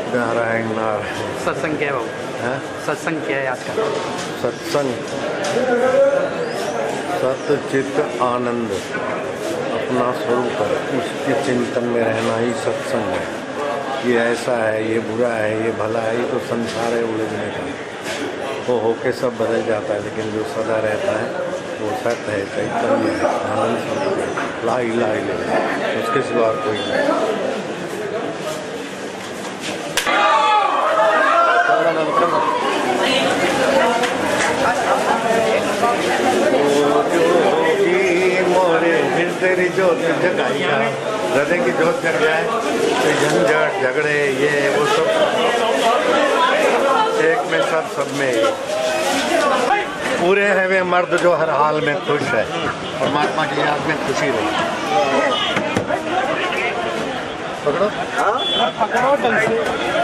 नारायण नारायण। सत्संग क्या है बाबू? सत्संग क्या है आज का? सत्संग सत्य चित्त आनंद अपना स्वरूप है, उसके चिंतन में रहना ही सत्संग है। ये ऐसा है, ये बुरा है, ये भला है, ये तो संसार है उलझने का। वो होके सब बदल जाता है, लेकिन जो सदा रहता है वो सत्य है, चैतन्य है, आनंद स्वरूप है, ला इलाहा इल्लल्लाह, उसके सिवा कोई नहीं। तेरी जोत जगाएगा, हृदय की जोत जग जाए तो झंझट झगड़े ये वो सब एक में सब में पूरे हैं वे मर्द जो हर हाल में खुश है। परमात्मा की याद में खुशी रहे। पकड़ो ढंग से।